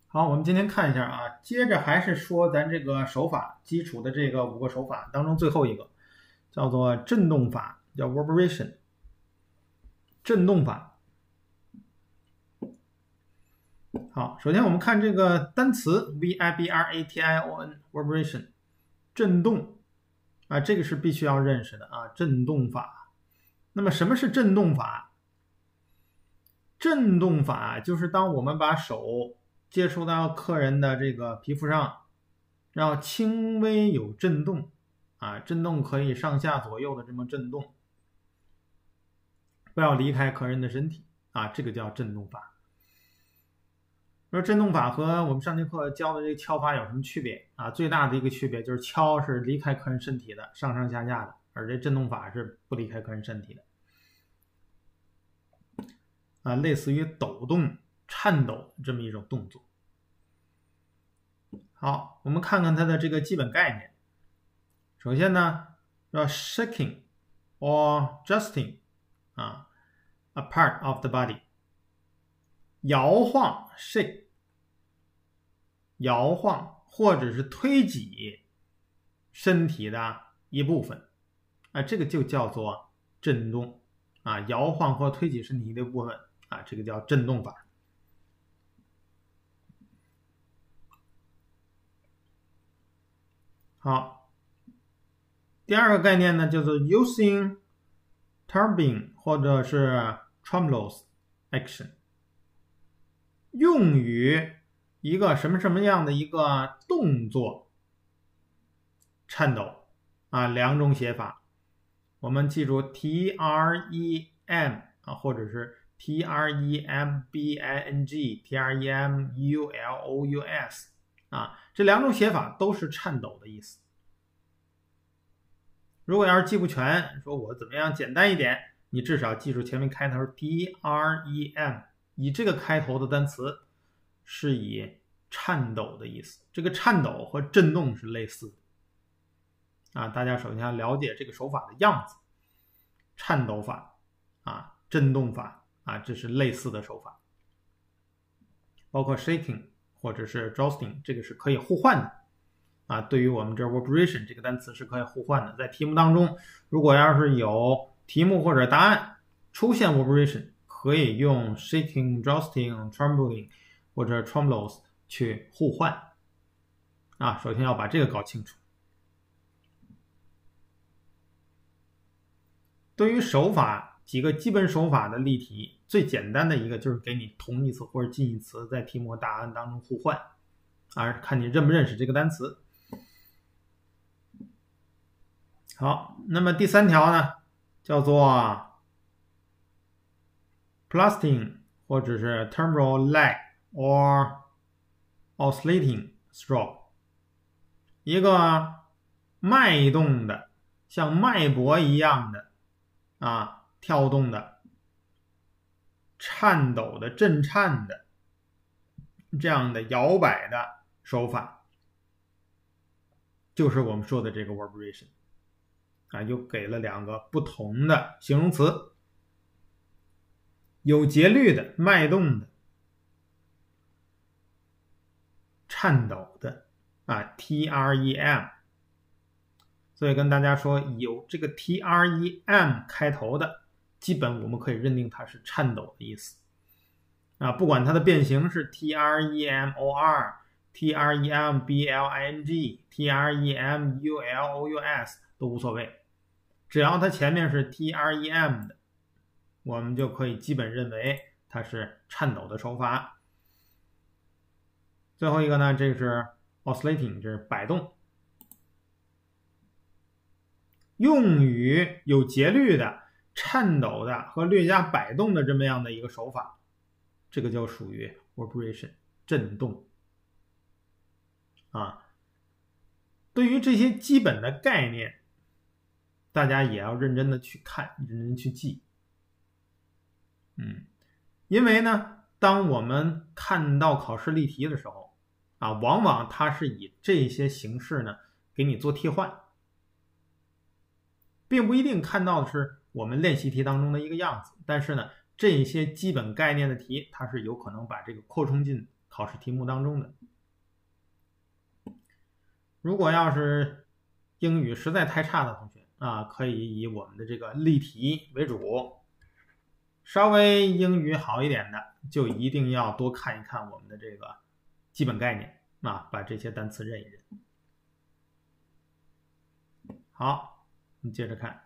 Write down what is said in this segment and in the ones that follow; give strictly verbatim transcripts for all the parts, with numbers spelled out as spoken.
好，我们今天看一下啊，接着还是说咱这个手法基础的这个五个手法当中最后一个，叫做振动法，叫 vibration， 振动法。好，首先我们看这个单词 v i b r a t i o n vibration， 振动啊，这个是必须要认识的啊，振动法。那么什么是振动法？振动法就是当我们把手接触到客人的这个皮肤上，然后轻微有震动啊，震动可以上下左右的这么震动，不要离开客人的身体啊，这个叫振动法。说振动法和我们上节课教的这个敲法有什么区别啊？最大的一个区别就是敲是离开客人身体的，上上下下的，而这振动法是不离开客人身体的啊，类似于抖动、颤抖这么一种动作。好，我们看看它的这个基本概念。首先呢，叫 shaking or adjusting 啊 a part of the body， 摇晃 shake， 摇晃或者是推挤身体的一部分啊，这个就叫做震动啊，摇晃或推挤身体的一部分啊，这个叫震动法。好，第二个概念呢叫做 using turbine 或者是 tremulous action， 用于一个什么什么样的一个动作颤抖啊，两种写法，我们记住 T R E M 啊，或者是 T R E M B I N G T R E M U L O U S 啊，这两种写法都是颤抖的意思。如果要是记不全，说我怎么样简单一点，你至少记住前面开头 T R E M， 以这个开头的单词是以颤抖的意思。这个颤抖和震动是类似的啊，大家首先要了解这个手法的样子，颤抖法啊，震动法啊，这是类似的手法。包括 shaking 或者是 adjusting， 这个是可以互换的啊。对于我们这 vibration 这个单词是可以互换的，在题目当中，如果要是有题目或者答案出现 vibration， 可以用 shaking adjusting trembling 或者 tremulous 去互换啊。首先要把这个搞清楚。对于手法几个基本手法的例题，最简单的一个就是给你同义词或者近义词在题目答案当中互换啊，看你认不认识这个单词。好，那么第三条呢，叫做 pulsing 或者是 temporal lag or oscillating stroke， 一个脉动的像脉搏一样的啊跳动的颤抖的震颤的这样的摇摆的手法，就是我们说的这个 vibration 啊，又给了两个不同的形容词，有节律的脉动的颤抖的啊 T R E M， 所以跟大家说有这个 T R E M 开头的基本我们可以认定它是颤抖的意思啊，不管它的变形是 T R E M O R T R E M B L I N G T R E M U L O U S 都无所谓，只要它前面是 T R E M 的，我们就可以基本认为它是颤抖的手法。最后一个呢，这是 oscillating， 这是摆动，用于有节律的颤抖的和略加摆动的这么样的一个手法，这个就属于 vibration 震动啊。对于这些基本的概念，大家也要认真的去看，认真去记。嗯，因为呢，当我们看到考试例题的时候啊，往往它是以这些形式呢给你做替换，并不一定看到的是我们练习题当中的一个样子，但是呢，这些基本概念的题，它是有可能把这个扩充进考试题目当中的。如果要是英语实在太差的同学啊，可以以我们的这个例题为主。稍微英语好一点的，就一定要多看一看我们的这个基本概念啊，把这些单词认一认。好，我们接着看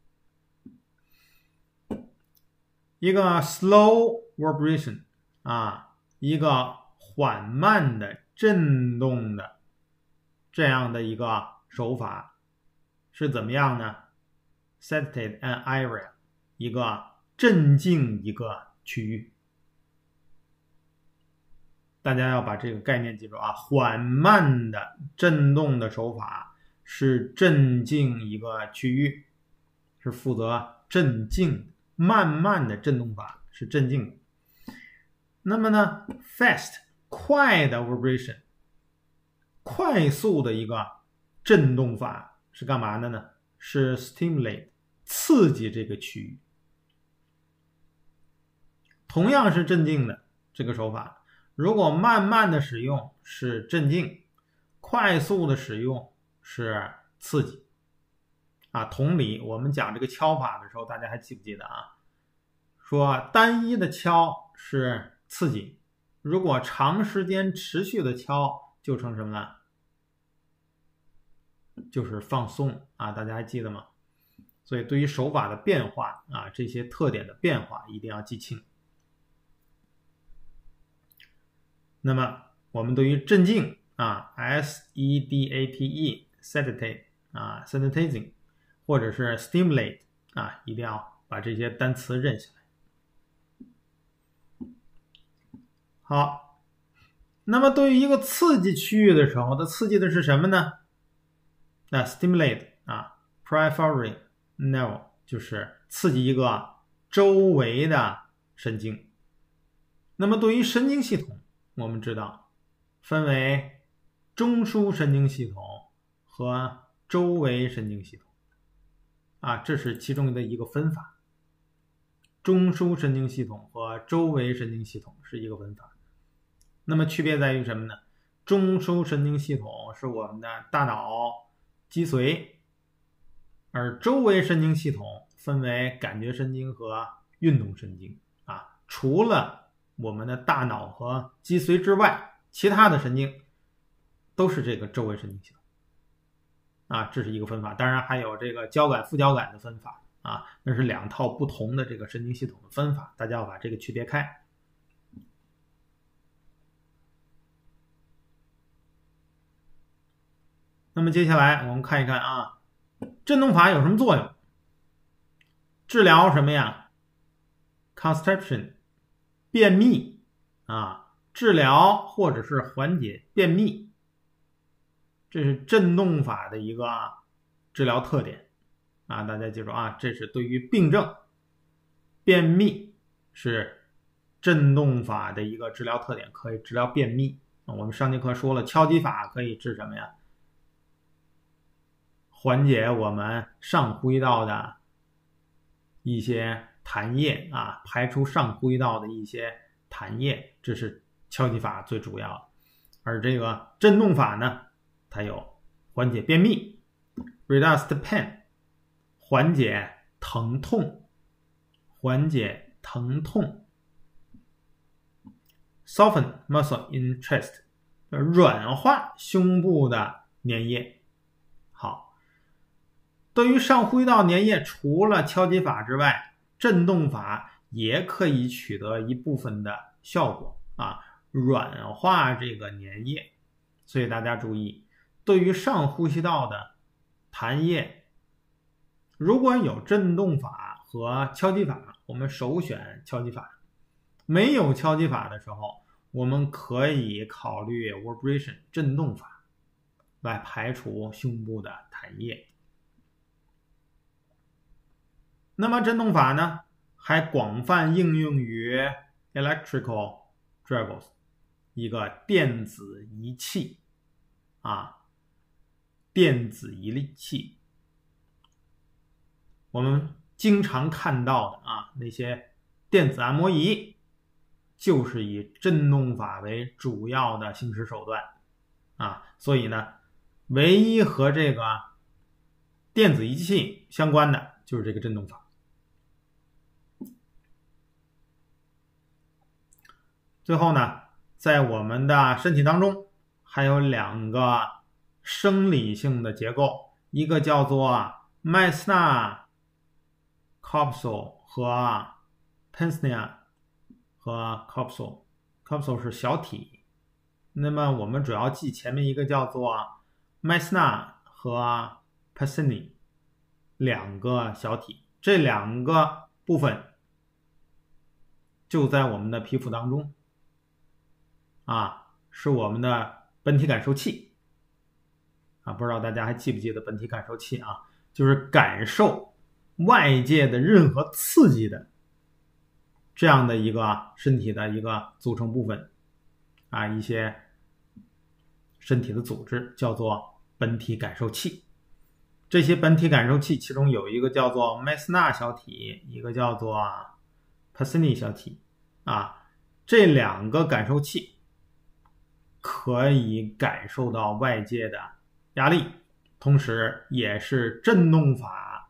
一个 slow vibration 啊，一个缓慢的震动的这样的一个手法是怎么样呢？ Sedated an area， 一个镇静一个区域。大家要把这个概念记住啊，缓慢的震动的手法是镇静一个区域，是负责镇静。慢慢的震动法是镇静的。那么呢 fast 快的 vibration， 快速的一个震动法是干嘛的呢？是 stimulate 刺激这个区域。同样是镇静的这个手法，如果慢慢的使用是镇静，快速的使用是刺激。啊，同理，我们讲这个敲法的时候，大家还记不记得啊？说单一的敲是刺激，如果长时间持续的敲，就成什么呢？就是放松啊，大家还记得吗？所以对于手法的变化啊，这些特点的变化一定要记清。那么我们对于镇静啊 ，S E D A T E sedate 啊 sedatizing 或者是 stimulate 啊，一定要把这些单词认下来。好，那么对于一个刺激区域的时候，它刺激的是什么呢？那 stimulate 啊 peripheral nerve 就是刺激一个周围的神经。那么对于神经系统，我们知道分为中枢神经系统和周围神经系统啊，这是其中的一个分法。中枢神经系统和周围神经系统是一个分法。那么区别在于什么呢？中枢神经系统是我们的大脑、脊髓，而周围神经系统分为感觉神经和运动神经啊。除了我们的大脑和脊髓之外，其他的神经都是这个周围神经系统啊，这是一个分法。当然还有这个交感、副交感的分法啊，那是两套不同的这个神经系统的分法，大家要把这个区别开。那么接下来我们看一看啊，振动法有什么作用？治疗什么呀 ？constipation 便秘啊，治疗或者是缓解便秘，这是振动法的一个治疗特点啊。大家记住啊，这是对于病症，便秘是振动法的一个治疗特点，可以治疗便秘。我们上节课说了，敲击法可以治什么呀？缓解我们上呼吸道的一些痰液啊，排出上呼吸道的一些痰液，这是敲击法最主要的。而这个振动法呢，它有缓解便秘 reduce the pain 缓解疼痛缓解疼痛 soften muscle in chest 软化胸部的粘液。好，对于上呼吸道粘液，除了敲击法之外，振动法也可以取得一部分的效果啊，软化这个粘液。所以大家注意，对于上呼吸道的痰液，如果有振动法和敲击法，我们首选敲击法。没有敲击法的时候，我们可以考虑 vibration 振动法来排除胸部的痰液。那么振动法呢，还广泛应用于 electrical drugs 一个电子仪器啊，电子仪器，我们经常看到的啊那些电子按摩仪就是以振动法为主要的行使手段啊，所以呢，唯一和这个电子仪器相关的就是这个振动法。最后呢，在我们的身体当中还有两个生理性的结构，一个叫做麦斯纳 capsule 和 Pacina 和 capsule capsule 是小体，那么我们主要记前面一个叫做麦斯纳和 Pacini 两个小体，这两个部分就在我们的皮肤当中啊，是我们的本体感受器啊，不知道大家还记不记得本体感受器啊，就是感受外界的任何刺激的这样的一个身体的一个组成部分啊，一些身体的组织叫做本体感受器。这些本体感受器其中有一个叫做麦斯纳小体，一个叫做 Pacini 小体啊，这两个感受器可以感受到外界的压力，同时也是振动法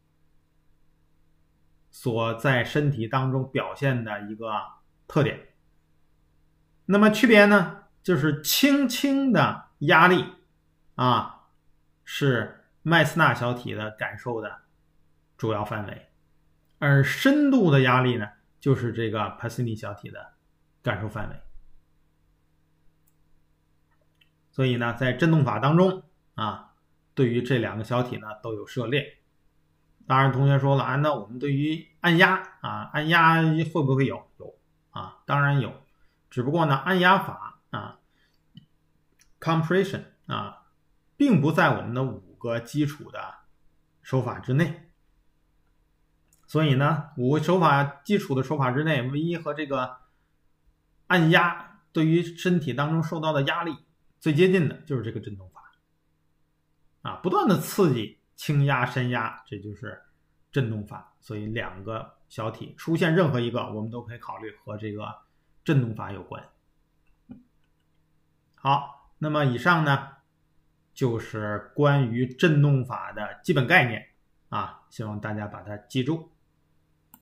所在身体当中表现的一个特点。那么区别呢，就是轻轻的压力啊，是麦斯纳小体的感受的主要范围，而深度的压力呢，就是这个 Pacini 小体的感受范围。所以呢，在振动法当中啊，对于这两个小体呢都有涉猎。当然同学说了啊，那我们对于按压啊，按压会不会有？有啊，当然有。只不过呢，按压法啊 compression 啊，并不在我们的五个基础的手法之内。所以呢，五个手法基础的手法之内，唯一和这个按压对于身体当中受到的压力最接近的就是这个振动法啊，不断的刺激轻压深压，这就是振动法。所以两个小体出现任何一个，我们都可以考虑和这个振动法有关。好，那么以上呢就是关于振动法的基本概念啊，希望大家把它记住。